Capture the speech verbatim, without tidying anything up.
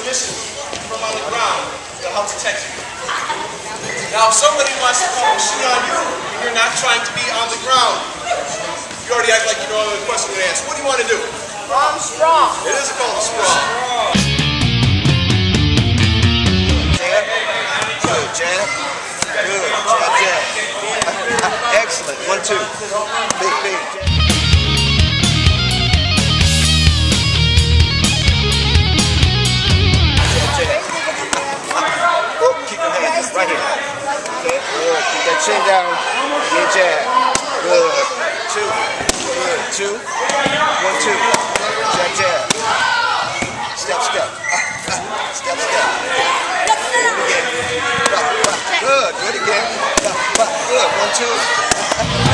position from on the ground to help protect you. Now, if somebody wants to throw a machine on you, and you're not trying to be on the ground, you already act like you know the question to answer. What do you want to do? I'm strong. It is called a sprawl. Jab. Good. Jab. Good. Jab, jab. Excellent. One, two. Big, big. Jab, jab. Keep your hands right here. Okay. Good. Keep that chin down. Good jab. Good. Two. Good. Two. One, two. Jab, jab. Step, step. Step, step. Do it again. Good. Do it again. Good. One, two.